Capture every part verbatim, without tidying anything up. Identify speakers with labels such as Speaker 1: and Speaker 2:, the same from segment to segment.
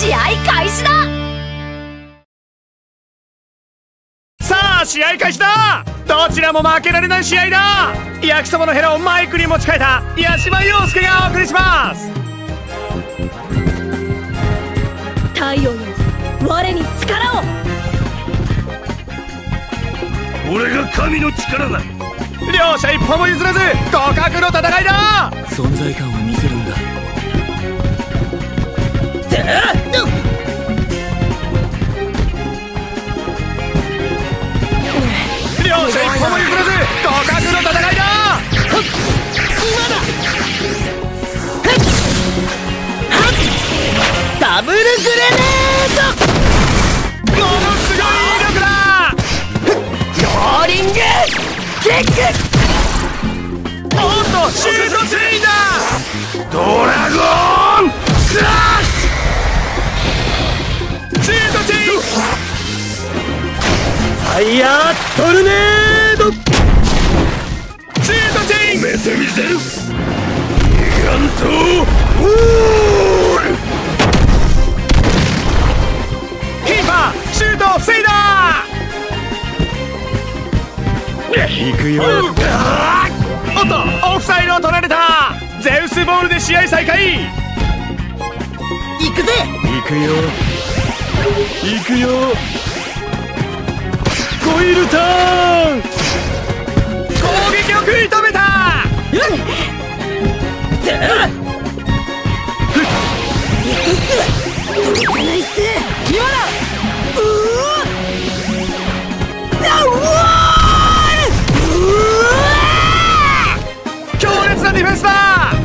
Speaker 1: 試合開始だ。
Speaker 2: さあ試合開始だ。どちらも負けられない試合だ。焼きそばのヘラをマイクに持ち替えた八島陽介がお送りします。
Speaker 1: 太陽よ、我に力を。
Speaker 3: 俺が神の力だ。
Speaker 2: 両者一歩も譲らず互角の戦いだ。
Speaker 3: 存在感を見せるんだ。
Speaker 2: 両者一歩も譲らず互角の戦いだ。
Speaker 4: 今だ。ダブルグレネード。
Speaker 2: ものすごい威力だ。
Speaker 4: ローリングキック。
Speaker 2: おっとシュートツインだ。
Speaker 3: ドラゴンクラッシ
Speaker 2: ュ。シュートツイン。
Speaker 4: ファイヤートルネード。
Speaker 2: シュートツイン。
Speaker 3: 止めてみせる。ギガントウォール。
Speaker 2: キーパーシュートを防いだ。
Speaker 3: 行くよ。
Speaker 2: おっとオフサイドを取られた。ゼウスボールで試合再開。
Speaker 4: 行くぜ。
Speaker 3: 行くよ行くよ。コイルターン。
Speaker 2: 攻撃を食い止めた。
Speaker 4: 今だ。
Speaker 2: 強烈なディフェンスだ。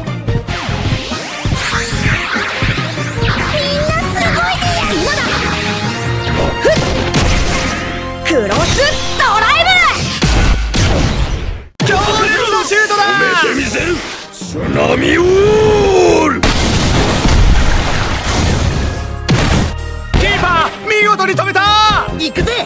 Speaker 1: みんなすごいね。今だ。クロスドライ
Speaker 2: 強烈なシュートだ。
Speaker 3: 止めてみせる。津波ウォール。
Speaker 2: キーパー見事に止めた。
Speaker 4: 行くぜ。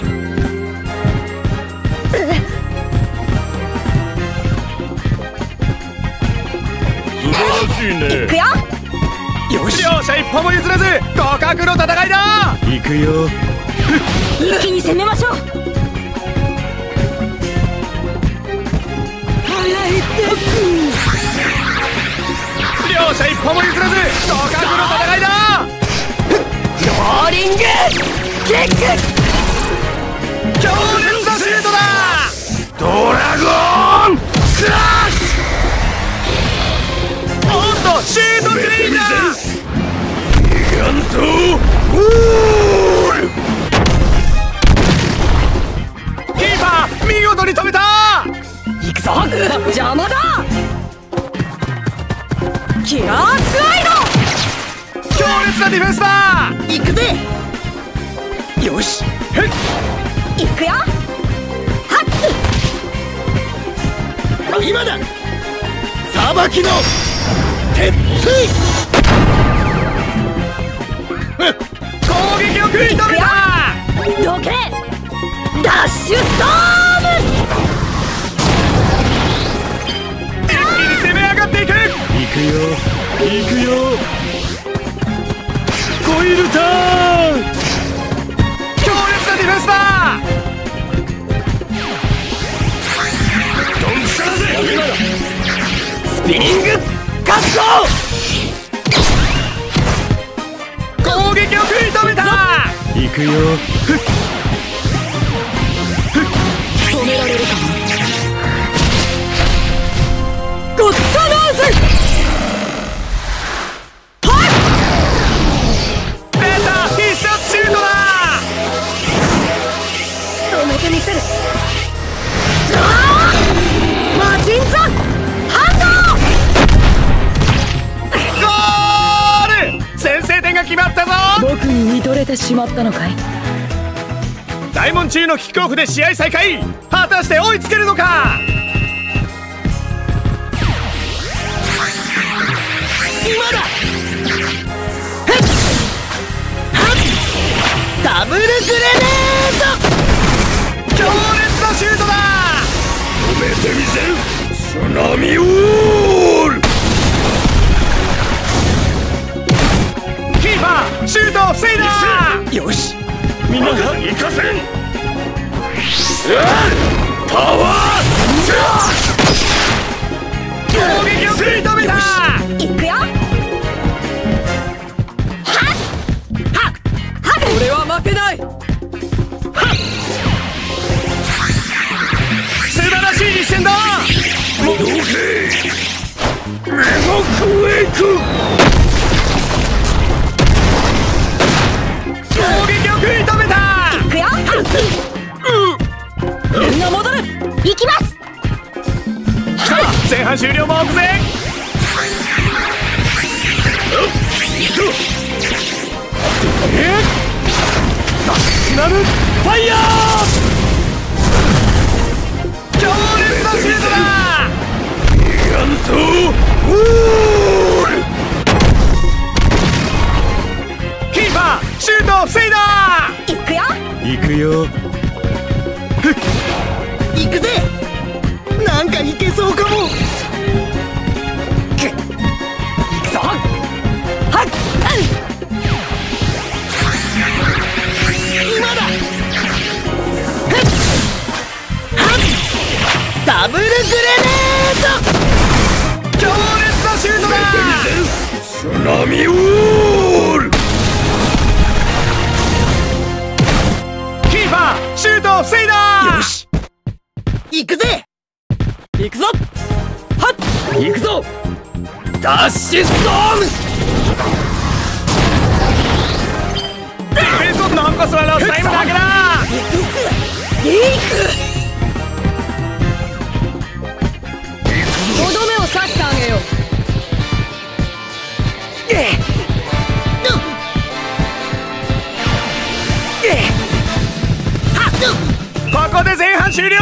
Speaker 3: 素晴らしいね。
Speaker 1: 行くよ。
Speaker 4: よし。
Speaker 2: 両者一歩も譲らず互角の戦いだ。
Speaker 3: 行くよ。
Speaker 1: 一気に攻めましょう。
Speaker 2: 両者一歩も譲らず互角の戦いだ。
Speaker 4: ローリングキック。
Speaker 2: 強烈なシュートだ。
Speaker 3: ドラゴンクラッシ
Speaker 2: おっとシュートツインだ。
Speaker 3: ュ。ギガントウォール。
Speaker 2: キーパー見事に止めた。
Speaker 4: 行くぞ。邪魔だ。
Speaker 1: キラースライ
Speaker 2: 強烈なディフェンスだ。
Speaker 4: 行くぜ。よし。
Speaker 1: ド。行くよ。はっ。
Speaker 4: 今だ。さばきの鉄槌。
Speaker 2: 攻撃を食い止めた。
Speaker 1: どけ。ダッシュストーム。
Speaker 2: 一気に攻め上がっていく。
Speaker 3: 行くよ行くよ。コイルターン。
Speaker 2: 強烈なディフェンスだ。
Speaker 3: ドンピシャだぜ。今だ。
Speaker 4: スピリングカッ
Speaker 2: 攻撃を食い止めた。
Speaker 3: 行くよ。
Speaker 4: 止められるかな。ゴッドナーズ。
Speaker 2: 出た必殺シュートだ。
Speaker 1: 止めてみせる。マジンザハ
Speaker 2: ゴール。先制点が決まったぞ。
Speaker 4: 僕に見とれてしまったのかい。
Speaker 2: 大門中のキックオフで試合再開。果たして追いつけるのか。
Speaker 4: 今だ。ダブルグレネード。
Speaker 2: 強烈なシュートだ。
Speaker 3: 止めてみせる。津波ウォール。
Speaker 2: キーパーシュートを防いなるファイヤー強烈なシュートだ
Speaker 3: ギガントウォール
Speaker 2: キーパーシュートを防いだ
Speaker 1: 行くよ
Speaker 2: 行くよ
Speaker 4: 行くぜなんかいけそうかも
Speaker 1: 行くぞはっ
Speaker 4: 今だダブルグレネー
Speaker 2: 強烈なシュートだ
Speaker 3: 津波ウォール
Speaker 2: キーパーシュートを防いだ
Speaker 4: ドよし行くぜ
Speaker 1: 行くぞはっ
Speaker 4: 行くぞダッシュストーム
Speaker 2: ディフェンスを残すはのタイムだけだ
Speaker 1: とどめを刺してあげよう
Speaker 2: ここで前半終了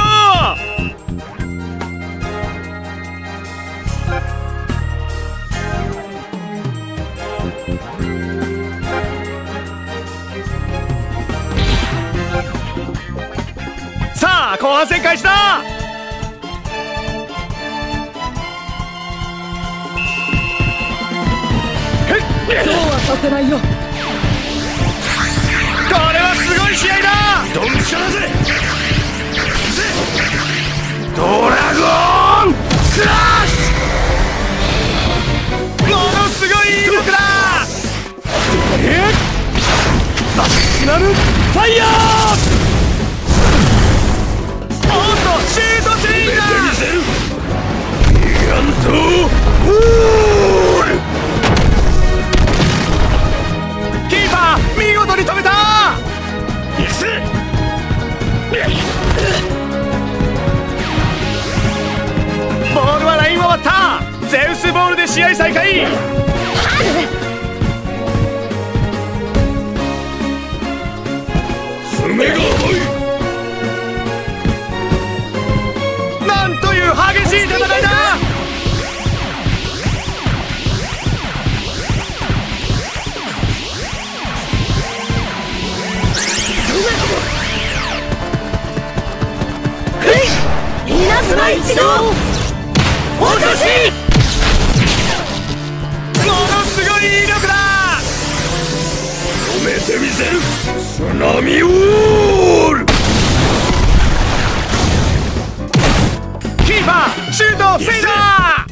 Speaker 2: さあ後半戦開始だ
Speaker 1: そうはさせないよ
Speaker 2: これはすごい試合だ
Speaker 3: ドンピシャだぜドラゴンクラッシ
Speaker 2: ものすごい威力だ
Speaker 3: えっナショナルファイヤー
Speaker 2: おっとシュートチェインだ
Speaker 3: ギガントウォール
Speaker 2: キーパー見事に止めた
Speaker 3: 行くぜ
Speaker 2: ボールはラインを割ったゼウスボールで試合再開
Speaker 3: 爪が甘い
Speaker 2: なんという激しい戦いだ
Speaker 1: 稲妻一同落とし
Speaker 2: ものすごい威力だ
Speaker 3: 止めてみせる津波ウォール
Speaker 2: キーパーシュートを防いだ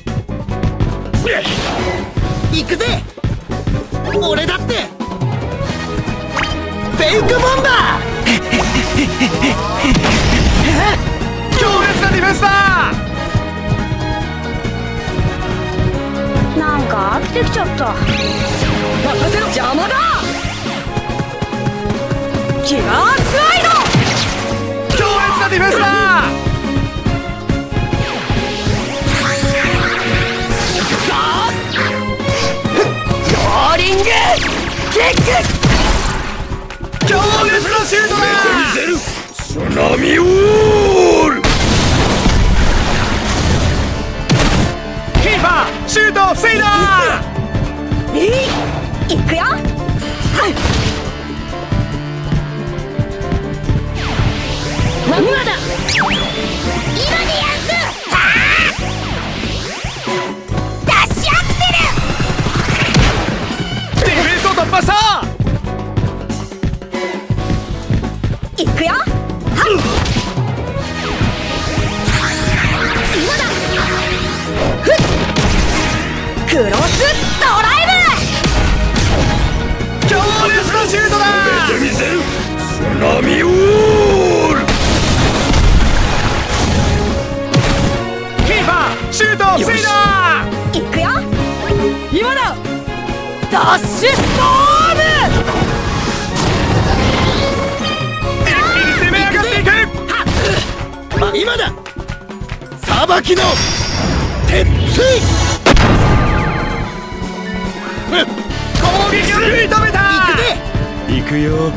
Speaker 4: 行くぜ俺だってフェイクボンバー
Speaker 2: 強烈なディフェンスだ
Speaker 1: なんか飽きてきちゃった任せろ邪魔だキラースライド
Speaker 2: 強烈なディフェンスだ
Speaker 1: ローリングキック
Speaker 2: 強烈なシュートだ
Speaker 3: 見せる津波ウォール
Speaker 2: キーパーシュートを防いだ
Speaker 1: いい行くよはい今だ今でやんすはあダッシュアクセル
Speaker 2: ディフェンスを突破した
Speaker 1: 行くよはい今だふっクロスドライ
Speaker 2: 強烈なシュートだ
Speaker 3: 止めてみせる津波ウォール
Speaker 2: キーパーシュートを防いだ
Speaker 1: ブ行くよ今だダッシュストーム
Speaker 2: 一気に攻め上がっていく
Speaker 4: ま今ださばきの鉄槌
Speaker 3: くよ。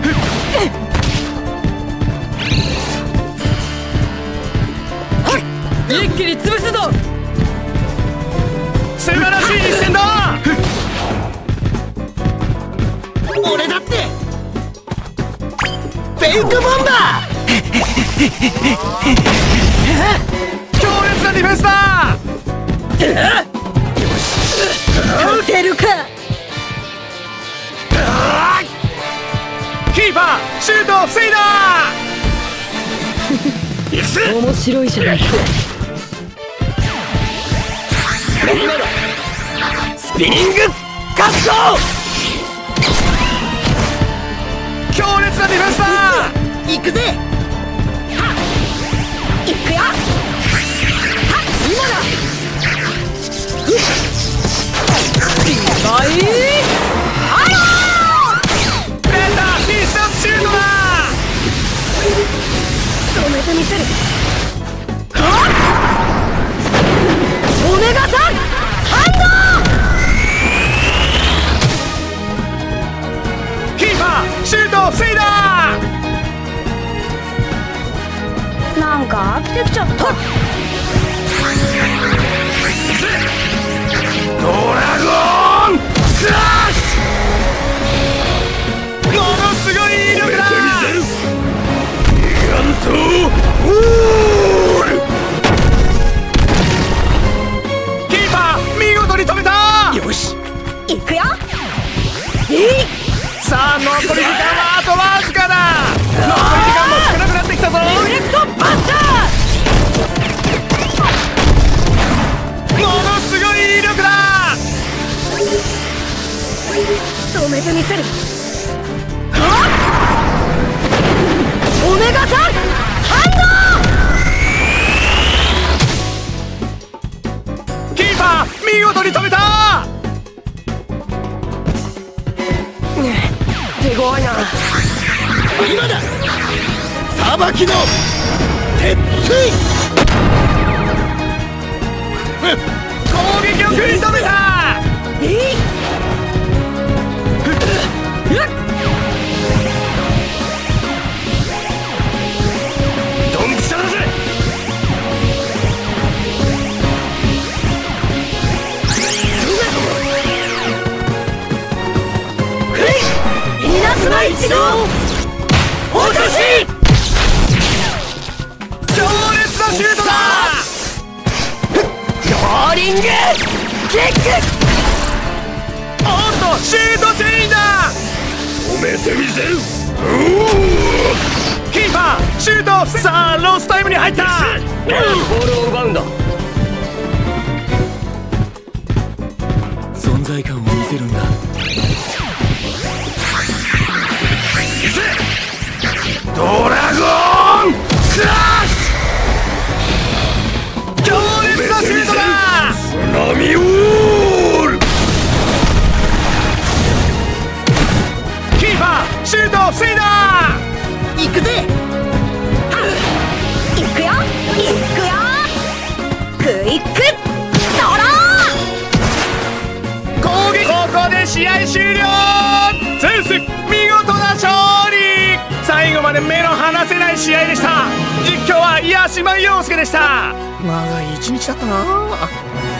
Speaker 1: 一気に潰すぞ。
Speaker 2: 素晴らしい一戦だ。
Speaker 4: 俺だってフェイクボンバ
Speaker 2: 強烈なディフェンスだ。
Speaker 1: 勝てるか。
Speaker 2: キーパーシュートを防いだ。
Speaker 1: 面白いじゃないか。
Speaker 4: スピニングカット。
Speaker 2: 強烈なディフェンスだ。
Speaker 4: 行くぜ。
Speaker 1: いくよ。今だ。はいあら
Speaker 2: 出た必殺シュートだ。
Speaker 1: 止めてみせる。オメガさんハンド。
Speaker 2: キーパーシュートを防いだ。
Speaker 1: なんか飽きてきちゃった。
Speaker 2: ドラゴンクラッシュ。ものすごい威力だ。
Speaker 3: ギガントウォール。
Speaker 2: キーパー見事に止めた。
Speaker 4: よし。
Speaker 1: いくよ。えい。
Speaker 2: さあ残り時間はあとわずかだ。残り時間も少なくなってきたぞ。
Speaker 1: エレクトバスタ
Speaker 2: ものすごい威力だ。
Speaker 1: ー。止めてみせる。オメガさんハンド。
Speaker 2: キーパー見事に止めた。
Speaker 1: 手強いな。
Speaker 4: 今だ。さばきの鉄槌。
Speaker 2: 攻撃を食い止めた。
Speaker 1: えい。
Speaker 3: ドンピシャだぜ。
Speaker 1: 稲妻一同落とし。
Speaker 2: 強烈なシュートだ。
Speaker 1: ローリングキック。
Speaker 2: おっとシュートチェインだ。
Speaker 3: 止めてみせる。
Speaker 2: キーパーシュートを防いだ。さあロスタイムに入った。
Speaker 3: ボールを奪うんだ。存在感を見せるんだ。
Speaker 2: ドラゴンクラッシュ。強烈なシュートだ。
Speaker 3: 津波ウォール。
Speaker 2: キーパーシュートを防いだ。
Speaker 4: 行くぜ。
Speaker 1: いくよいくよ。クイックドロー。
Speaker 2: 攻撃。ここで試合終了。ゼウス見事な勝利。最後まで目の離せない試合でした。実況は八島陽介でした。
Speaker 4: 長い一日だったな。